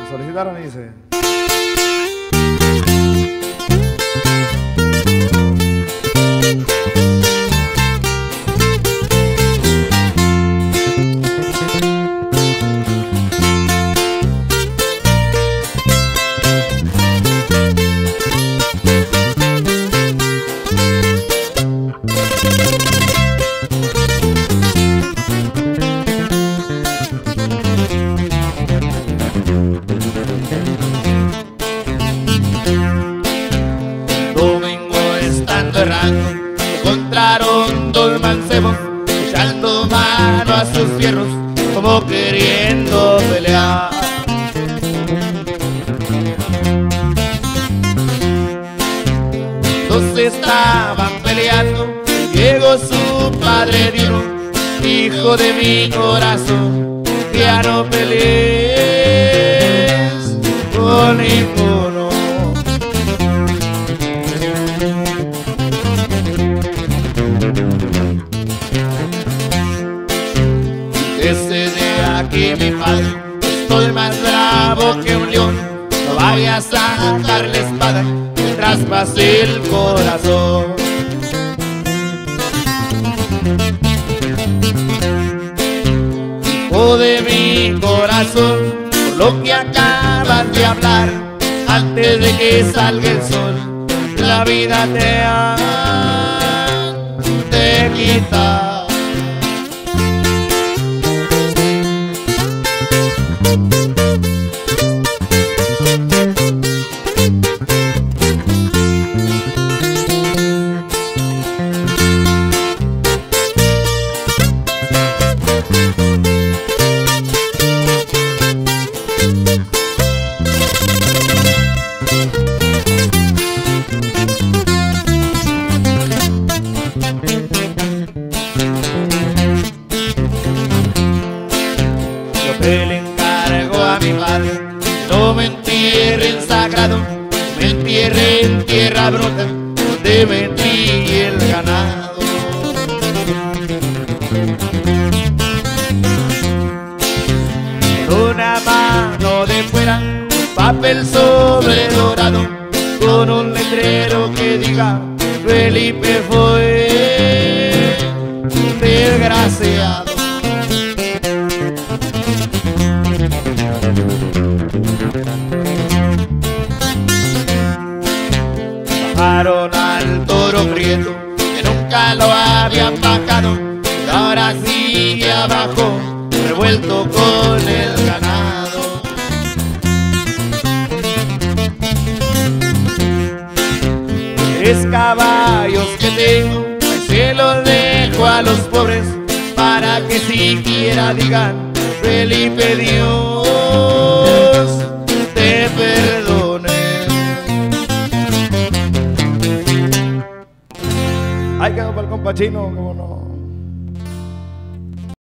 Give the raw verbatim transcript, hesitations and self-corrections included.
solicitaron y dice: domingo estando errando, encontraron dos mancebos echando mano a sus fierros como queriendo pelear. Dos estaban peleando, llegó su padre, dijo: hijo de mi corazón, ya no pelees con ninguno. Desde aquí, mi padre, estoy más bravo que un león. No vayas a sacar la espada, me traspase el corazón. Hijo de mi corazón, por lo que acabas de hablar, antes de que salga el sol, la vida te ha de quitar. Le encargo a mi padre que no me entierre en sagrado, me entierre en tierra bruta donde metí el ganado. Con una mano de fuera, papel sobre dorado, con un letrero que diga: Felipe fue desgraciado. Bajaron al toro prieto que nunca lo habían bajado, y ahora sigue abajo, revuelto con el ganado. Tres caballos que tengo, se los dejo a los pobres, para que siquiera digan: Felipe, Dios te perdone. Ay, quedó para el compa Chino, como no.